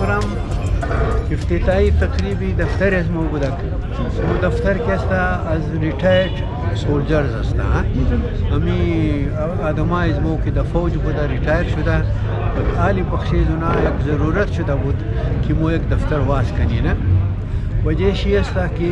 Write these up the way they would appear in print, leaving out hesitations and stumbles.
پروگرام افتتاحی تقریبی دفتر از ما بوده. دفتر که است از ریٹائرڈ سولجرز است. امی آدمای از ما که در فوج بوده ریٹایر شده، حالی بخشید اونا یک ضرورت شده بود که ما یک دفتر واس کنیم. وجهش این است که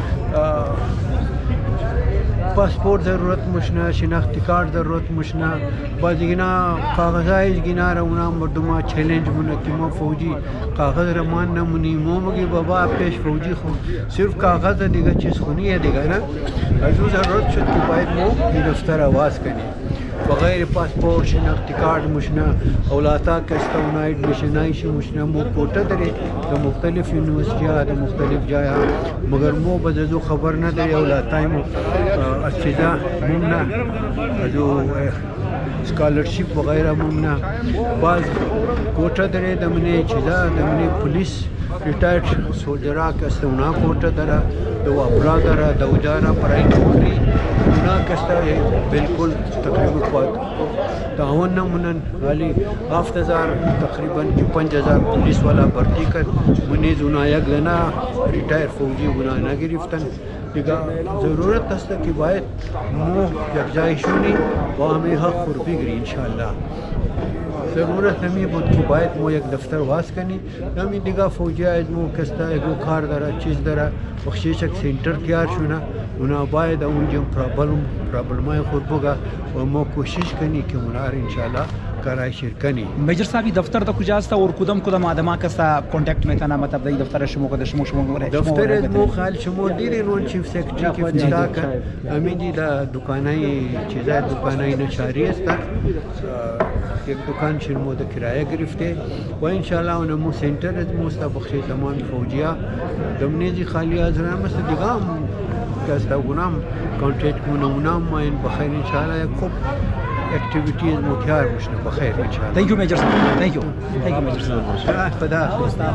پاسپورت ضرورت مشنا، شناختی کارت ضرورت مشنا، بعضی گینا کاغذای گینا را اونا مردما چیلنج مونه که ما فوجی کاغذ رمان نمونی، ما مگی بابا پیش فوجی خو صرف کاغذ دیگه چیز خونی ہے دیگه نه. از اون ضرورت شد که باید ما این دفتر آواز کنیم. بغیر پاسپورت شناختی کارت مشنا، اولاتا کستا اونا ایڈمیشنایش مشنا، مو کوٹا داره در مختلف یونیورسیتی ها در مختلف جای ها، مگر مو بزدو خبر نداره اولاتای مو از چیزا ممنا، ازو سکالرشپ وغیرہ ممنا. بعض کوٹا داره دمنه چیزا دمنه پولیس ریٹائرڈ سولجرا کستا اونا کوٹا داره، دو ابرا داره، دو جارا پرائی نوکری اونا کستا بالکل تقریبا خواهد تعاون نمونن. حالی 7000 تقریبا 5000 پولیس والا بھرتی کر منیز اونا یک لنا ریٹائر فوجی اونا نگرفتن دیگه. ضرورت است که باید مو یک جای شونی و همه حق خور بگیری انشاءالله. ضرورت همی بود که باید ما یک دفتر واس کنی. همین دیگه فوجی از مو کستا اگو کار داره چیز داره بخشیش یک سینٹر تیار شونه، اونا باید اونجا پرابلمای خود بگه و ما کوشش کنی که اونا را انشاءالله کارای شیر کنی. میجر صاحبی دفتر تا کجاست اور کدام آدما کستا کانتکت میکنه؟ مطلب دی دفتر شما کده شما دفتر از مو خال شما دیدین اون چیف سیکرٹری که افتتاح کرد. همین دی دا دکانای چیزای دکانای نچاری است. یک دکان شما دا کرایه گرفته و انشاءالله اون مو سنتر از موستا بخشی تمام فوجی ها دمنیزی خالی از رام است دیگه هم کستا اونام کانتکت کنه اونام ماین بخیر انشاءالله یک خوب اکتیویتی از مکیار بشنه بخیر انشاءالله. تhank you میجر صاحب. thank you میجر صاحب. خدا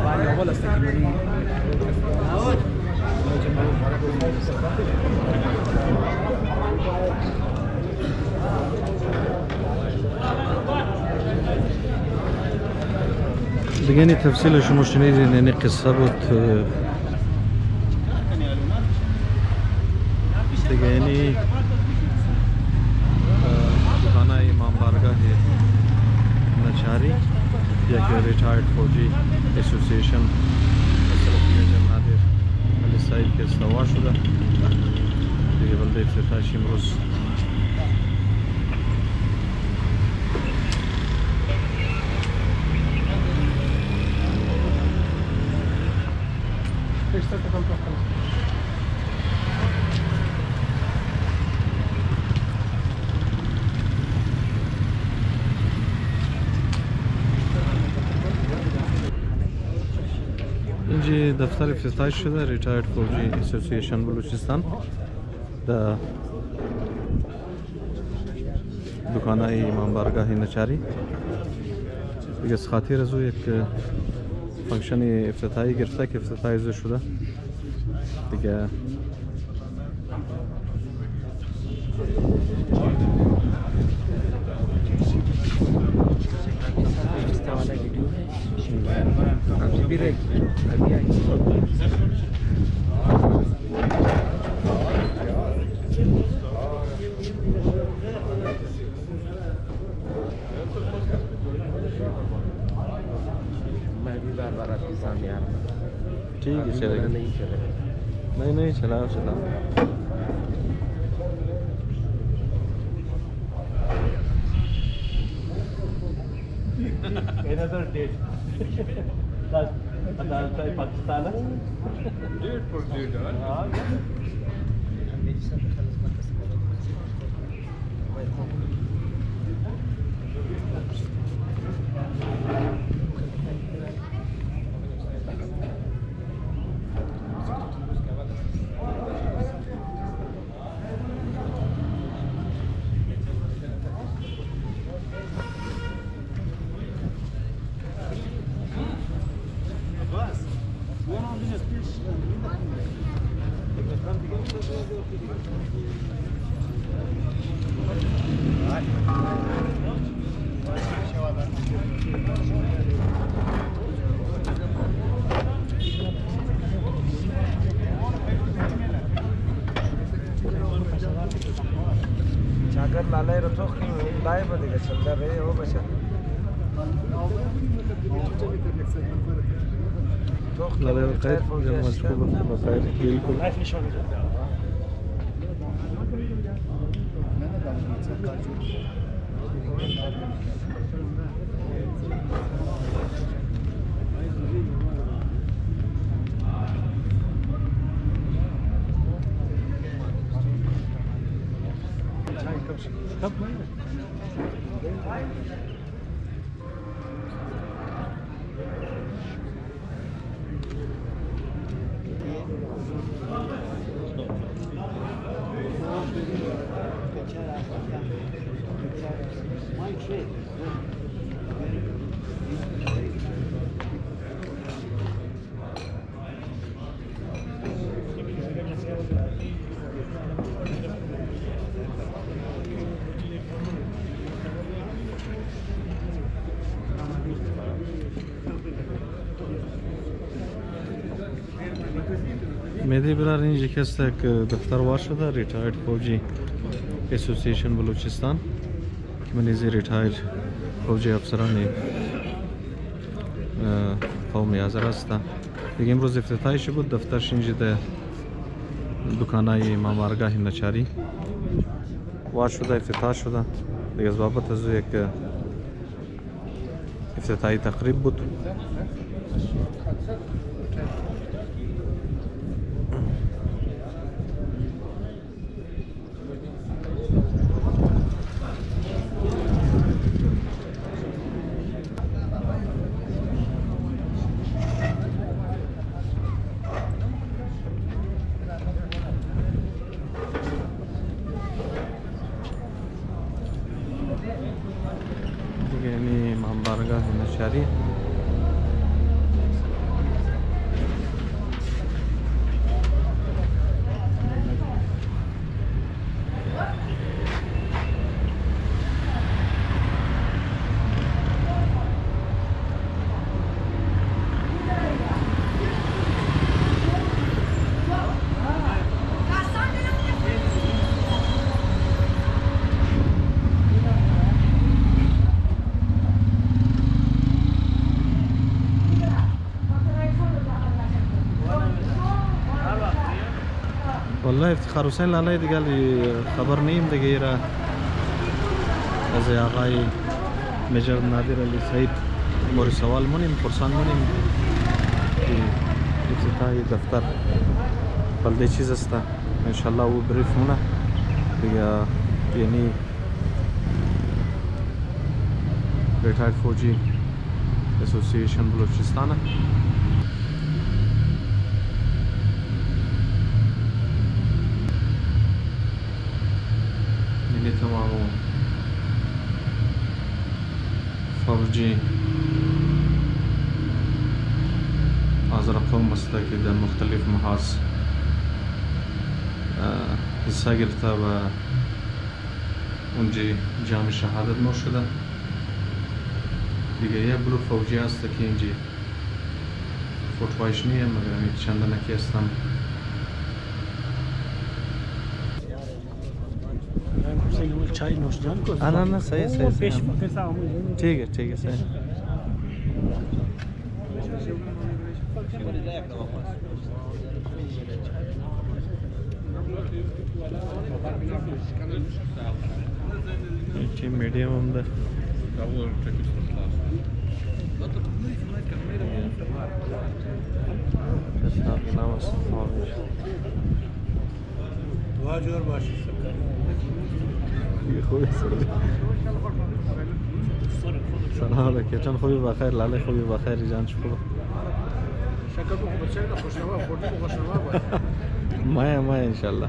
دیگه این تفصیل شما شنیدین. یعنی قصه بود دیگه. یعنی دکانه امام بارگاه نچاری یک ریٹائرڈ فوجی ایسوسی ایشن نادر علی صاحب که استوا شده دیگه بلده افتتاحش امروز اینجا دفتر افتتاح شده ریٹائرڈ فوجی ایسوسی ایشن بلوچستان در دکانه امام بارگاه نچاری. دیگه از خاطر از او یک فانکشن افتتاحی گرفته که افتتاحی شده دیگه. ٹھیک ہے چلے گا. نہیں چلاؤ پاکستان رو تو لایو دیگه چلده رهی او بشه لاله بخیر مشکوک بخیر بالکل میدی برای اینجا کسی که دفتر وار شده ریٹائرڈ فوجی ایسوسی ایشن بلوچستان که من ایزی ریٹائرڈ فوجی افسران قومی حاضر هستم دیگه امروز افتتاحیش بود دفترش اینجا در دکانای امام بارگاه نچاری وار شده افتتاح شده دیگه از بابت از یک افتتاحی تقریب بود یعنی امام بارگاه نچاری والله افتخار حسین لاله دیگه خبر نیم دیگه را از آقای میجر نادر علی صاحب مورد سوال مونیم پرسان مونیم که افتتاحی دفتر بلده چیز است انشالله او بریف مونه دیگه یعنی ریٹائرڈ فوجی ایسوسی ایشن بلوچستان تمام فوجی حاضر قوم است که در مختلف محاذ حصه گرفته و اونجا جام شهادت نوش شده دیگه یک گروه فوجی است که اینجا فوتوایش نیه مگر چندانکی هستم چای نوشیدن کو نه صحیح ٹھیک ہے صحیح ٹیم میڈیم هم ده واجور باشی خوبی سلام علیکم خوبی بخیر لاله خوبی بخیر جان شکر شکر کو بچه کا خوشنما فوٹو کو خوشنما ما انشاءالله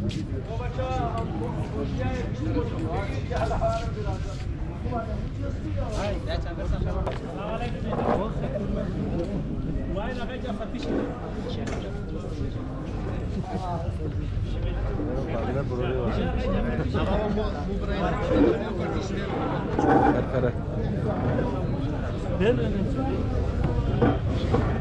Kara.